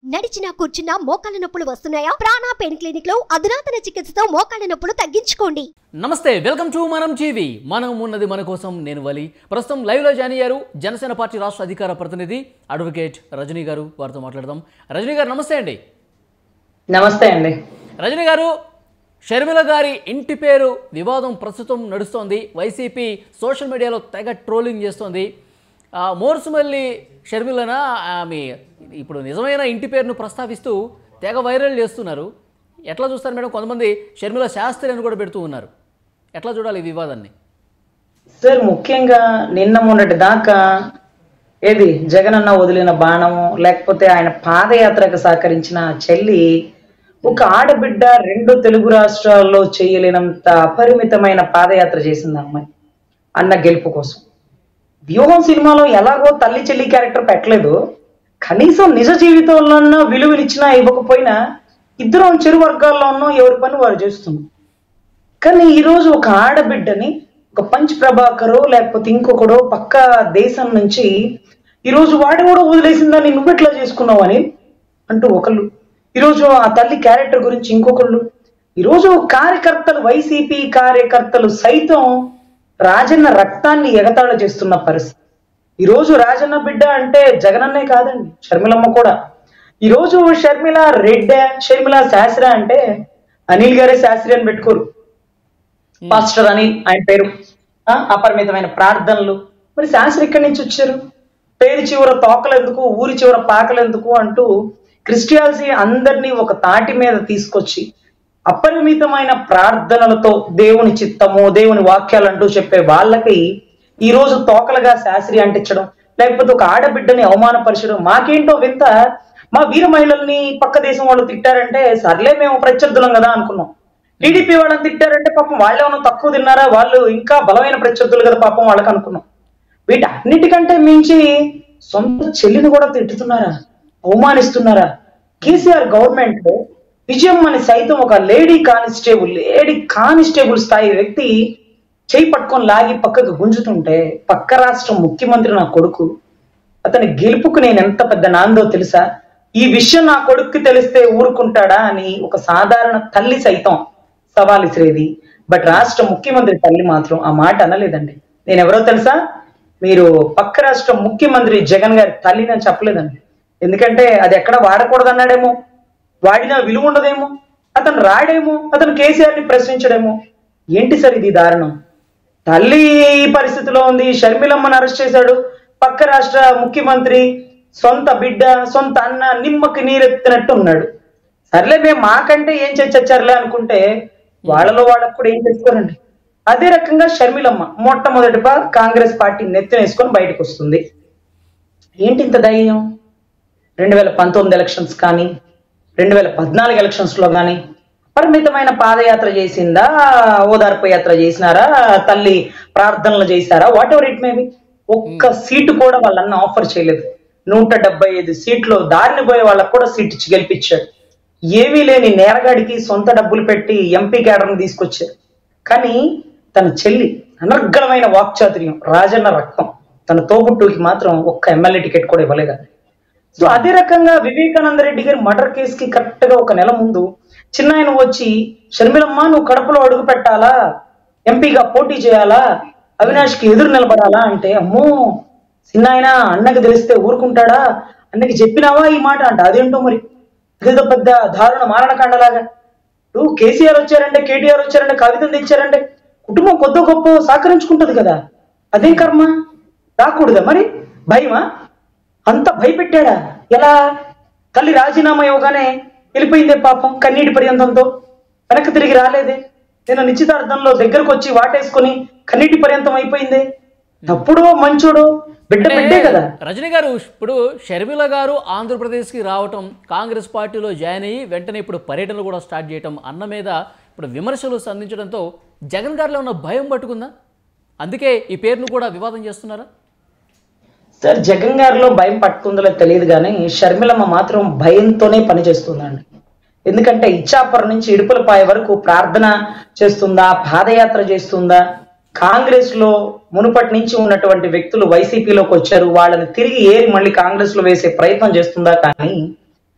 నడిచినా కూర్చున్నా మోకాళ్ళ నొప్పులు వస్తున్నాయా? ప్రాణ పెయిన్ క్లినిక్ లో అధునాతన చికిత్సతో మోకాళ్ళ నొప్పులు తగ్గించుకోండి. నమస్తే, వెల్కమ్ టు మనం టీవీ. మనం ఉన్నది మన కోసం. నేను వలి. ప్రస్తుతం లైవ్ లో జాయిన్ అయ్యారు జనసేన పార్టీ రాష్ట్ర అధికార ప్రతినిధి అడ్వకేట్ రజనీ గారు. వారితో మాట్లాడదాం. రజనీ గారు నమస్తే అండి. నమస్తే అండి. రజనీ గారు, షర్మిల గారి ఇంటి పేరు వివాదం ప్రస్తుతం నడుస్తోంది. వైసీపీ సోషల్ మీడియాలో తెగ ట్రోలింగ్ చేస్తోంది. మోర్సుమల్లి షర్మిలనా ఆమె ఇప్పుడు నిజమైన ఇంటి పేరును ప్రస్తావిస్తూ తెగ వైరల్ చేస్తున్నారు. ఎట్లా చూస్తారు మేడం? కొంతమంది షర్మిల శాస్త్రి అని కూడా పెడుతూ ఉన్నారు. ఎట్లా చూడాలి ఈ వివాదాన్ని? సార్, ముఖ్యంగా నిన్న మొన్నటి దాకా ఏది జగనన్న వదిలిన బాణము, లేకపోతే ఆయన పాదయాత్రకు సహకరించిన చెల్లి ఒక ఆడబిడ్డ రెండు తెలుగు రాష్ట్రాల్లో చేయలేనంత అపరిమితమైన పాదయాత్ర చేసింది అమ్మాయి అన్న గెలుపు కోసం. వ్యూహం సినిమాలో ఎలాగో తల్లి చెల్లి క్యారెక్టర్ పెట్టలేదు, కనీసం నిజ జీవితంలో విలువనిచ్చినా ఇవ్వకపోయినా ఇద్దరం చెరు వర్గాల్లో ఉన్న ఎవరి పని వారు చేస్తున్నాం. కానీ ఈరోజు ఒక ఆడబిడ్డని ఒక పంచ్ ప్రభాకరో లేకపోతే ఇంకొకడో పక్క దేశం నుంచి ఈరోజు వాడు కూడా వదిలేసిందని నువ్వెట్లా చేసుకున్నావు అని అంటూ ఒకళ్ళు, ఈరోజు ఆ తల్లి క్యారెక్టర్ గురించి ఇంకొకళ్ళు, ఈరోజు కార్యకర్తలు వైసీపీ కార్యకర్తలు సైతం రాజన్న రక్తాన్ని ఎగతాళ చేస్తున్న పరిస్థితి. ఈరోజు రాజన్న బిడ్డ అంటే జగనన్నే కాదండి, షర్మిలమ్మ కూడా. ఈరోజు షర్మిల రెడ్డి, షర్మిల శాస్త్రి అంటే అనిల్ గారే శాస్త్రి అని పెట్టుకోరు, పాస్టర్ అని ఆయన పేరు. అపరిమితమైన ప్రార్థనలు. మరి శాస్త్రి ఇక్కడి నుంచి వచ్చారు? పేరు చివర తోకలెందుకు, ఊరి చివర పాకలెందుకు అంటూ క్రిస్టియానిటీ అందరినీ ఒక తాటి మీద తీసుకొచ్చి అపరిమితమైన ప్రార్థనలతో దేవుని చిత్తము, దేవుని వాక్యాలు అంటూ చెప్పే వాళ్ళకి ఈరోజు తోకలుగా శాస్త్రి అంటించడం, లేకపోతే ఒక ఆడబిడ్డని అవమానపరచడం మాకేంటో వింత. మా వీర మహిళల్ని పక్క దేశం వాళ్ళు తిట్టారంటే సర్లే మేము ప్రత్యర్థులం కదా అనుకున్నాం. టీడీపీ వాళ్ళని తిట్టారంటే పాపం వాళ్ళే ఏమన్నా తక్కువ తిన్నారా, వాళ్ళు ఇంకా బలమైన ప్రత్యర్థులు కదా పాపం వాళ్ళకి అనుకున్నాం. వీటన్నిటికంటే మించి సొంత చెల్లిని కూడా తిట్టుతున్నారా, అవమానిస్తున్నారా? కేసీఆర్ గవర్నమెంట్ లో విజయమ్మని సైతం ఒక లేడీ కానిస్టేబుల్ స్థాయి వ్యక్తి చేయి పట్టుకొని లాగి పక్కకు గుంజుతుంటే పక్క రాష్ట్ర ముఖ్యమంత్రి నా కొడుకు, అతని గెలుపుకు నేను ఎంత పెద్ద నాందో తెలుసా? ఈ విషయం నా కొడుక్కి తెలిస్తే ఊరుకుంటాడా అని ఒక సాధారణ తల్లి సైతం సవాల్ ఇసిరేది. బట్ రాష్ట్ర ముఖ్యమంత్రి తల్లి మాత్రం ఆ మాట అనలేదండి. నేను ఎవరో తెలుసా? మీరు పక్క రాష్ట్ర ముఖ్యమంత్రి జగన్ గారి తల్లిని అని చెప్పలేదండి. ఎందుకంటే అది ఎక్కడ వాడకూడదన్నాడేమో, వాడినా విలువ ఉండదేమో, అతను రాడేమో, అతను కేసీఆర్ని ప్రశ్నించడేమో. ఏంటి సార్ ఇది దారుణం? తల్లి ఈ పరిస్థితిలో ఉంది, షర్మిలమ్మను అరెస్ట్ చేశాడు పక్క రాష్ట్ర ముఖ్యమంత్రి, సొంత బిడ్డ సొంత అన్న నిమ్మకి నీరెత్తినట్టు ఉన్నాడు. సర్లే మేము మాకంటే ఏం చచ్చారులే అనుకుంటే వాళ్ళలో వాళ్ళకు కూడా ఏం చేసుకోరండి. అదే రకంగా షర్మిలమ్మ మొట్టమొదటిగా కాంగ్రెస్ పార్టీ నెత్తినేసుకొని బయటకు వస్తుంది. ఏంటి ఇంత ధైర్యం? 2019 ఎలక్షన్స్ కానీ 2014 ఎలక్షన్స్ లో కానీ పరిమితమైన పాదయాత్ర చేసిందా, ఓదార్పు యాత్ర చేసినారా, తల్లి ప్రార్థనలు చేశారా, వాట్ ఎవర్ ఇట్ మేబీ, ఒక్క సీటు కూడా వాళ్ళన్న ఆఫర్ చేయలేదు. 175 సీట్లు దారిని పోయే వాళ్ళకు కూడా సీట్ ఇచ్చి గెలిపించాడు. ఏమీ లేని నేరగాడికి సొంత డబ్బులు పెట్టి ఎంపీ క్యాడర్ని తీసుకొచ్చారు. కానీ తన చెల్లి అనర్గళమైన వాక్చాతుర్యం, రాజన్న రక్తం, తన తోబుట్టుకి మాత్రం ఒక్క ఎమ్మెల్యే టికెట్ కూడా ఇవ్వలేదండి. సో అదే రకంగా వివేకానంద రెడ్డి గారి మర్డర్ కేసుకి కరెక్ట్ గా ఒక నెల ముందు చిన్నాయన వచ్చి, షర్మిలమ్మ నువ్వు కడపలో అడుగు పెట్టాలా, ఎంపీగా పోటీ చేయాలా, అవినాష్కి ఎదురు నిలబడాలా అంటే, అమ్మో చిన్నాయన అన్నకి తెలిస్తే ఊరుకుంటాడా, అన్నకి చెప్పినావా ఈ మాట అంట. అదేంటో మరి, అదేదో పెద్ద దారుణ మారణకాండలాగా. నువ్వు కేసీఆర్ వచ్చారంటే, కేటీఆర్ వచ్చారంటే, కవితను తెచ్చారంటే కుటుంబం కొద్ది గొప్ప సహకరించుకుంటది కదా, అదే కర్మ రాకూడదా? మరి భయమా? అంత భయపెట్టాడా? ఎలా? తల్లి రాజీనామా ఇవ్వగానే వెళ్ళిపోయిందే పాపం కన్నీటి పర్యంతంతో, వెనక్కి తిరిగి రాలేదే. నేను నిశ్చితార్థంలో దగ్గరకు వచ్చి వాటేసుకుని కన్నీటి పర్యంతం అయిపోయిందే. తప్పుడో మంచోడో బిడ్డే కదా. రజనీ గారు, ఇప్పుడు షర్మిల గారు ఆంధ్రప్రదేశ్కి రావటం, కాంగ్రెస్ పార్టీలో జాయిన్ అయ్యి వెంటనే ఇప్పుడు పర్యటనలు కూడా స్టార్ట్ చేయటం అన్న మీద ఇప్పుడు విమర్శలు సంధించడంతో జగన్ గారిలో ఉన్న భయం పట్టుకుందా? అందుకే ఈ పేరును కూడా వివాదం చేస్తున్నారా? సార్, జగన్ గారిలో భయం పట్టుకుందో తెలియదు కానీ షర్మిలమ్మ మాత్రం భయంతోనే పనిచేస్తుందండి. ఎందుకంటే ఇచ్చాపురం నుంచి ఇడుపులపాయ వరకు ప్రార్థన చేస్తుందా, పాదయాత్ర చేస్తుందా? కాంగ్రెస్ లో మునుపటి నుంచి ఉన్నటువంటి వ్యక్తులు వైసీపీలోకి వచ్చారు, వాళ్ళని తిరిగి ఏరి మళ్ళీ కాంగ్రెస్ లో వేసే ప్రయత్నం చేస్తుందా? కానీ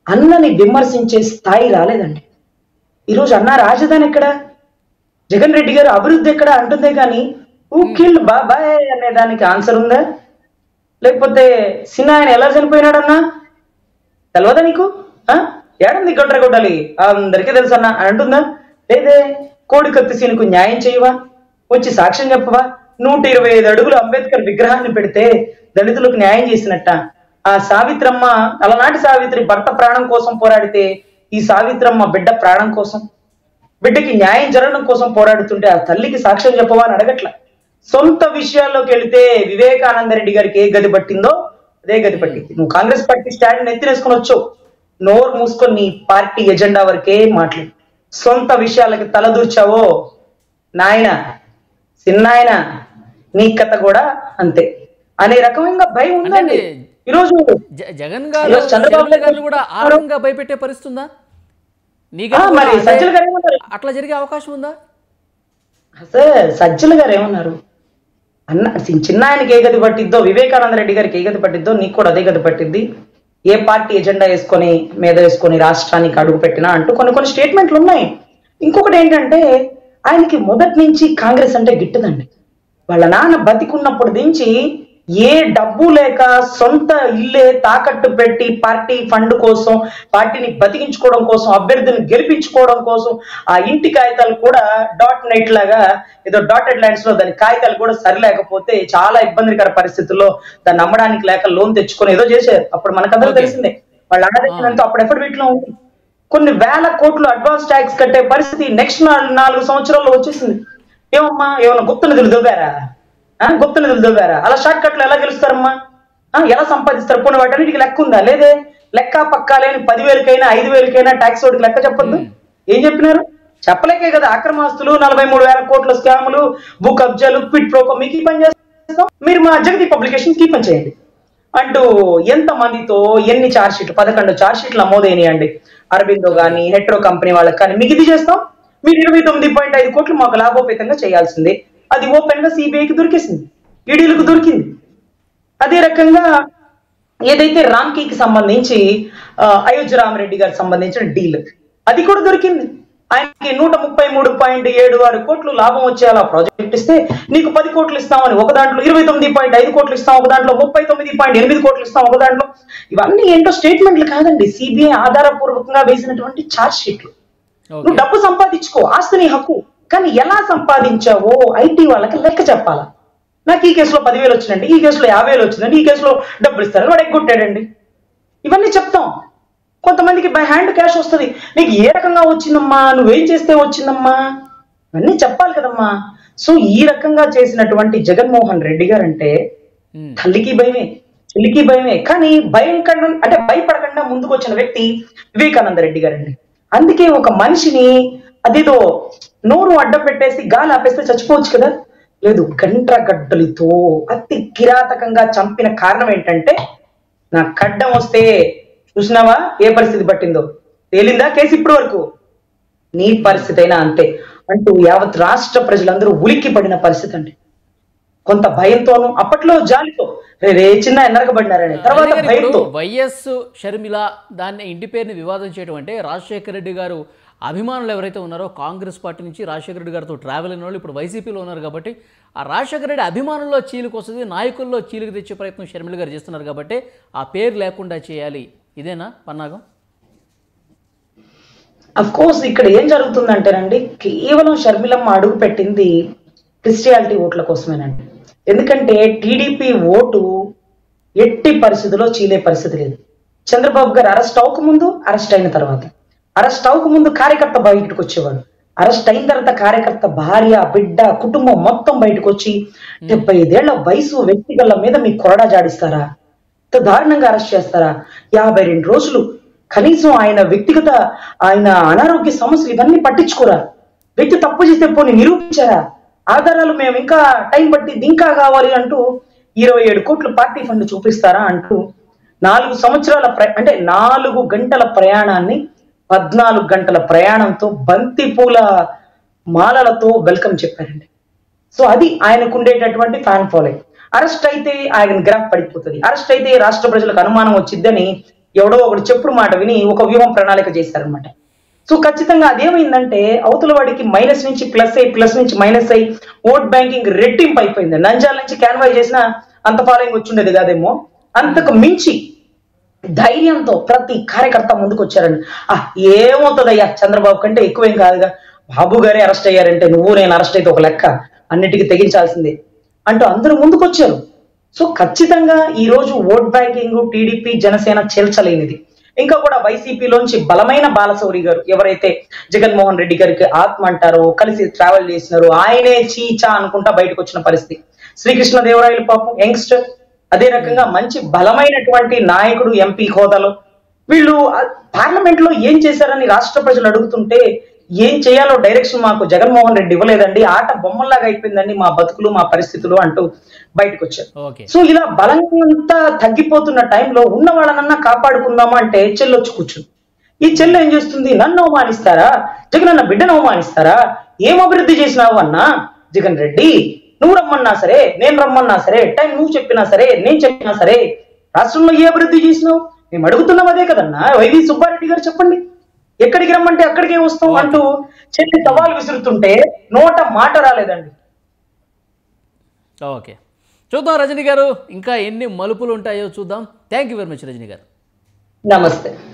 అన్నని విమర్శించే స్థాయి రాలేదండి. ఈరోజు అన్న రాజధాని ఎక్కడ, జగన్ రెడ్డి గారు అభివృద్ధి ఎక్కడ అంటుందే కానీ ఊకిళ్ళు బాబాయ్ అనే దానికి ఆన్సర్ ఉందా? లేకపోతే సిన్న ఆయన ఎలా చనిపోయినాడన్నా తెలవదా నీకు? ఏడంది గొడ్ర కొట్టాలి అందరికీ తెలుసు అన్న అని అంటుందా? లేదే. కోడికత్తి సీనుకు న్యాయం చేయవా? వచ్చి సాక్ష్యం చెప్పవా? 125 అడుగులు అంబేద్కర్ విగ్రహాన్ని పెడితే దళితులకు న్యాయం చేసినట్ట. ఆ సావిత్రమ్మ, అలనాటి సావిత్రి భర్త ప్రాణం కోసం పోరాడితే ఈ సావిత్రమ్మ బిడ్డ ప్రాణం కోసం, బిడ్డకి న్యాయం జరగడం కోసం పోరాడుతుంటే ఆ తల్లికి సాక్ష్యం చెప్పవా అని అడగట్ల. సొంత విషయాల్లోకి వెళితే వివేకానంద రెడ్డి గారికి ఏ గది పట్టిందో అదే గది పట్టింది. నువ్వు కాంగ్రెస్ పార్టీ స్టాండ్ ఎత్తినేసుకొని వచ్చావు, నోరు మూసుకొని నీ పార్టీ ఎజెండా వరకే మాట్లాడు. సొంత విషయాలకి తలదూర్చావో నాయన చిన్నాయన నీ కథ కూడా అంతే అనే రకమైన భయం ఉందండి. ఈరోజు జగన్ గారు చంద్రబాబు గారిని కూడా ఆ రకంగా భయపెట్టే పరిస్థితి ఉందా? మరి సజ్జల గారు ఏమన్నారు? అట్లా జరిగే అవకాశం ఉందా? సజ్జల గారు ఏమన్నారు? అన్న చిన్న ఆయనకి ఏ గది పట్టిద్దో, వివేకానంద రెడ్డి గారికి ఏ గది పట్టిద్దో నీకు కూడా అదే గది పట్టిద్ది. ఏ పార్టీ ఎజెండా మీద వేసుకొని రాష్ట్రానికి అడుగు పెట్టినా అంటూ కొన్ని స్టేట్మెంట్లు ఉన్నాయి. ఇంకొకటి ఏంటంటే ఆయనకి మొదటి నుంచి కాంగ్రెస్ అంటే గిట్టదండి. వాళ్ళ నాన్న బతికున్నప్పుడు నుంచి ఏ డబ్బు లేక సొంత ఇల్లే తాకట్టు పెట్టి పార్టీ ఫండ్ కోసం, పార్టీని బతికించుకోవడం కోసం, అభ్యర్థిని గెలిపించుకోవడం కోసం ఆ ఇంటి కాగితాలు కూడా .net లాగా ఏదో డాటెడ్ లైన్స్ లో దాని కాగితాలు కూడా సరిలేకపోతే చాలా ఇబ్బందికర పరిస్థితుల్లో దాన్ని అమ్మడానికి లేక లోన్ తెచ్చుకొని ఏదో చేశారు. అప్పుడు మనకందరూ తెలిసిందే వాళ్ళ అన్నదంతా అప్పుడు ఎఫర్ట్ లో ఉంది. కొన్ని వేల కోట్లు అడ్వాన్స్ ట్యాక్స్ కట్టే పరిస్థితి నెక్స్ట్ 4 సంవత్సరాల్లో వచ్చేసింది. ఏమమ్మా ఏమన్నా గుప్త నిధులు దొవ్వారా? అలా షార్ట్ కట్లు ఎలా గెలుస్తారమ్మా? ఎలా సంపాదిస్తారు? పోనీ వాటన్నిటికి లెక్క ఉందా? లేదే. లెక్క పక్కా లేని 10,000కైనా 5,000కైనా ట్యాక్స్ వాడికి లెక్క చెప్పొద్దు. ఏం చెప్పినారు? చెప్పలేకే కదా. అక్రమాస్తులు, 43,000 కోట్ల స్కాములు, భూ కబ్జాలు, క్విట్ ప్రోకో మీకు ఈ పని చేస్తాం, మీరు మా జగతి పబ్లికేషన్ ఈ పని చేయండి అంటూ ఎంత మందితో ఎన్ని ఛార్జ్ షీట్లు, 11 ఛార్జ్ షీట్లు నమోదైనాయండి. అరబిందో కానీ హెట్రో కంపెనీ వాళ్ళకి కానీ మీకు ఇది చేస్తాం, మీరు 29.5 కోట్లు మాకు లాభోపేతంగా చేయాల్సిందే. అది ఓపెన్ గా సిబిఐకి దొరికేసింది, ఈడీలకు దొరికింది. అదే రకంగా ఏదైతే రామ్కీకి సంబంధించి అయోధ్య రామరెడ్డి గారికి సంబంధించిన డీల్ అది కూడా దొరికింది. ఆయనకి 133.76 కోట్లు లాభం వచ్చేలా ప్రాజెక్ట్ ఇస్తే నీకు 10 కోట్లు ఇస్తామని ఒక దాంట్లో, 29.5 కోట్లు ఇస్తాం ఒక దాంట్లో, 39.8 కోట్లు ఇస్తాం ఒక దాంట్లో. ఇవన్నీ ఏంటో స్టేట్మెంట్లు కాదండి, సిబిఐ ఆధారపూర్వకంగా వేసినటువంటి ఛార్జ్ షీట్లు. నువ్వు డబ్బు సంపాదించుకో, ఆస్తి నీ హక్కు, కానీ ఎలా సంపాదించావో ఐటీ వాళ్ళకి లెక్క చెప్పాలా. నాకు ఈ కేసులో 10,000 వచ్చిందండి, ఈ కేసులో 50,000 వచ్చిందండి, ఈ కేసులో డబ్బులు ఇస్తారు, వాడు ఎగ్గొట్టాడండి. ఇవన్నీ చెప్తాం. కొంతమందికి బై హ్యాండ్ క్యాష్ వస్తుంది, నీకు ఏ రకంగా వచ్చిందమ్మా, నువ్వేం చేస్తే వచ్చిందమ్మా, ఇవన్నీ చెప్పాలి కదమ్మా. సో ఈ రకంగా చేసినటువంటి జగన్మోహన్ రెడ్డి గారు అంటే తల్లికి భయమే, చెల్లికి భయమే. కానీ భయం కన్నా అంటే భయపడకుండా ముందుకు వచ్చిన వ్యక్తి వివేకానంద రెడ్డి గారండి. అందుకే ఒక మనిషిని అదేదో నోరు అడ్డం పెట్టేసి గాలి ఆపేస్తే చచ్చిపోవచ్చు కదా, లేదు, గండ్రగడ్డలతో అతి కిరాతకంగా చంపిన కారణం ఏంటంటే నా ఖడ్డం వస్తే చూసినావా ఏ పరిస్థితి పట్టిందో, తేలిందా కేసు ఇప్పటి వరకు, నీ పరిస్థితి అయినా అంతే అంటూ యావత్ రాష్ట్ర ప్రజలందరూ ఉలిక్కి పడిన పరిస్థితి అండి. కొంత భయంతోనూ, అప్పట్లో జాలితో రే చిన్న ఎన్నరకబడినారని, తర్వాత భయంతో. వైఎస్ షర్మిల దాన్ని ఇంటి పేరుని వివాదం చేయడం అంటే రాజశేఖర రెడ్డి గారు అభిమానులు ఎవరైతే ఉన్నారో కాంగ్రెస్ పార్టీ నుంచి రాజశేఖర రెడ్డి గారితో ట్రావెల్ అయిన వాళ్ళు ఇప్పుడు వైసీపీలో ఉన్నారు కాబట్టి ఆ రాజశేఖర రెడ్డి అభిమానుల్లో చీలికి వస్తుంది, నాయకుల్లో చీలికి తెచ్చే ప్రయత్నం షర్మిల గారు చేస్తున్నారు కాబట్టి ఆ పేరు లేకుండా చేయాలి, ఇదేనా పన్నాగం? అఫ్ కోర్స్ ఇక్కడ ఏం జరుగుతుందంటేనండి, కేవలం షర్మిలమ్మ అడుగు పెట్టింది క్రిస్టియాలిటీ ఓట్ల కోసమేనండి. ఎందుకంటే టీడీపీ ఓటు ఎట్టి పరిస్థితుల్లో చీలే పరిస్థితి లేదు. చంద్రబాబు గారు అరెస్ట్ అవ్వక ముందు, అరెస్ట్ అయిన తర్వాత, అరెస్ట్ అవ్వక ముందు కార్యకర్త బయటకు వచ్చేవాడు, అరెస్ట్ అయిన తర్వాత కార్యకర్త భార్య, బిడ్డ, కుటుంబం మొత్తం బయటకు వచ్చి 75 ఏళ్ల వయసు వ్యక్తిగల మీద మీ కొరడా జాడిస్తారా, దారుణంగా అరెస్ట్ చేస్తారా, 52 రోజులు కనీసం ఆయన అనారోగ్య సమస్యలు ఇవన్నీ పట్టించుకోరా, వ్యక్తి తప్పు చేస్తే పోనీ నిరూపించారా, ఆధారాలు మేము ఇంకా టైం పట్టింది ఇంకా కావాలి అంటూ 27 కోట్ల పార్టీ ఫండ్ చూపిస్తారా అంటూ 4 సంవత్సరాల అంటే 4 గంటల ప్రయాణాన్ని 14 గంటల ప్రయాణంతో బంతి పూల మాలలతో వెల్కమ్ చెప్పారండి. సో అది ఆయనకు ఉండేటటువంటి ఫ్యాన్ ఫాలోయింగ్. అరెస్ట్ అయితే ఆయన గ్రాఫ్ పడిపోతుంది, అరెస్ట్ అయితే రాష్ట్ర ప్రజలకు అనుమానం వచ్చిద్దని ఎవడో ఒకటి చెప్పుడు మాట విని ఒక వ్యూహం ప్రణాళిక చేశారనమాట. సో ఖచ్చితంగా అదేమైందంటే అవతల వాడికి మైనస్ నుంచి ప్లస్ అయ్యి, ప్లస్ నుంచి మైనస్ అయ్యి ఓట్ బ్యాంకింగ్ రెట్టింపు అయిపోయింది. నంజాల నుంచి క్యాన్వాయ్ చేసిన అంత ఫాలోయింగ్ వచ్చుండేది కాదేమో, అంతకు మించి ధైర్యంతో ప్రతి కార్యకర్త ముందుకు వచ్చారండి. ఏమవుతుందయ్యా, చంద్రబాబు కంటే ఎక్కువేం కాదుగా, బాబు గారే అరెస్ట్ అయ్యారంటే నువ్వు నేను అరెస్ట్ అయితే ఒక లెక్క, అన్నిటికీ తెగించాల్సిందే అంటూ అందరూ ముందుకు వచ్చారు. సో ఖచ్చితంగా ఈ రోజు ఓట్ బ్యాంకింగ్ టీడీపీ జనసేన చేల్చలేనిది. ఇంకా కూడా వైసీపీలోంచి బలమైన బాలశౌరి గారు, ఎవరైతే జగన్మోహన్ రెడ్డి గారికి ఆత్మ అంటారో, కలిసి ట్రావెల్ చేసినారు, ఆయనే చీచా అనుకుంటా బయటకు వచ్చిన పరిస్థితి. శ్రీకృష్ణదేవరాయలు పాపం యంగ్స్టర్, అదే రకంగా మంచి బలమైనటువంటి నాయకుడు ఎంపీ హోదాలో. వీళ్ళు పార్లమెంట్ లో ఏం చేశారని రాష్ట్ర ప్రజలు అడుగుతుంటే, ఏం చేయాలో డైరెక్షన్ మాకు జగన్మోహన్ రెడ్డి ఇవ్వలేదండి, ఆట బొమ్మల్లాగా అయిపోయిందండి మా బతుకులు మా పరిస్థితులు అంటూ బయటకు వచ్చారు. సో ఇలా బలంతా తగ్గిపోతున్న టైంలో ఉన్న వాళ్ళనన్నా కాపాడుకుందామా అంటే చెల్లొచ్చు కూర్చుంది. ఈ చెల్లు ఏం చేస్తుంది, నన్ను అవమానిస్తారా, జగన్ అన్న బిడ్డను అవమానిస్తారా, ఏం అభివృద్ధి చేసినావు అన్నా జగన్ రెడ్డి, నువ్వు రమ్మన్నా సరే నేను రమ్మన్నా సరే, టైం నువ్వు చెప్పినా సరే నేను చెప్పినా సరే, రాష్ట్రంలో ఏ అభివృద్ధి చేసినావు, మేము అడుగుతున్నాం అదే కదన్నా, వైవి సుబ్బారెడ్డి గారు చెప్పండి, ఎక్కడికి రమ్మంటే అక్కడికే వస్తాం అంటూ చెల్లి సవాల్ విసురుతుంటే నోట మాట రాలేదండి. ఓకే, చూద్దాం రజనీ గారు, ఇంకా ఎన్ని మలుపులు ఉంటాయో చూద్దాం. Thank you very much Rajani గారు. నమస్తే.